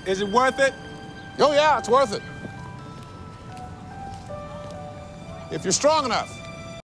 Is it worth it? Oh, yeah, it's worth it. If you're strong enough.